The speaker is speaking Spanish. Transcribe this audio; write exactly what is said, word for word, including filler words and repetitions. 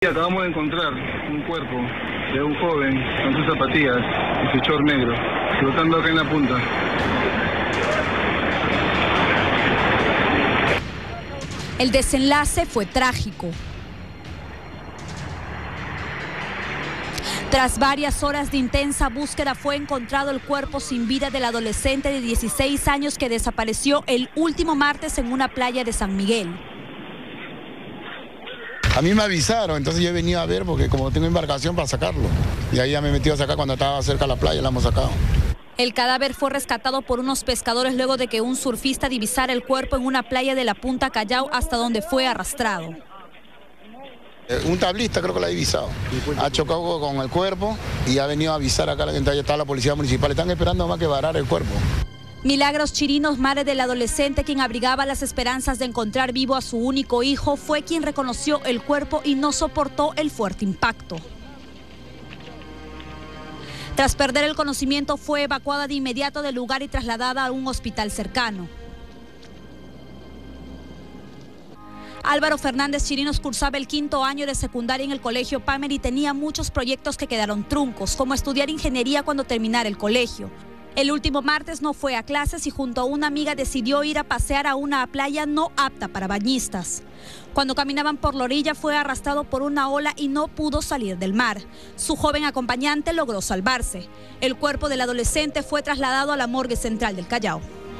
Acabamos de encontrar un cuerpo de un joven con sus zapatillas y su short negro, flotando acá en la punta. El desenlace fue trágico. Tras varias horas de intensa búsqueda fue encontrado el cuerpo sin vida del adolescente de dieciséis años que desapareció el último martes en una playa de San Miguel. A mí me avisaron, entonces yo he venido a ver porque como tengo embarcación para sacarlo. Y ahí ya me he metido a sacar cuando estaba cerca de la playa, la hemos sacado. El cadáver fue rescatado por unos pescadores luego de que un surfista divisara el cuerpo en una playa de la Punta Callao hasta donde fue arrastrado. Un tablista creo que lo ha divisado. Ha chocado con el cuerpo y ha venido a avisar acá, entonces ya está la policía municipal. Están esperando más que varar el cuerpo. Milagros Chirinos, madre del adolescente quien abrigaba las esperanzas de encontrar vivo a su único hijo, fue quien reconoció el cuerpo y no soportó el fuerte impacto. Tras perder el conocimiento, fue evacuada de inmediato del lugar y trasladada a un hospital cercano. Álvaro Fernández Chirinos cursaba el quinto año de secundaria en el colegio Pamer y tenía muchos proyectos que quedaron truncos, como estudiar ingeniería cuando terminara el colegio. El último martes no fue a clases y junto a una amiga decidió ir a pasear a una playa no apta para bañistas. Cuando caminaban por la orilla fue arrastrado por una ola y no pudo salir del mar. Su joven acompañante logró salvarse. El cuerpo del adolescente fue trasladado a la morgue central del Callao.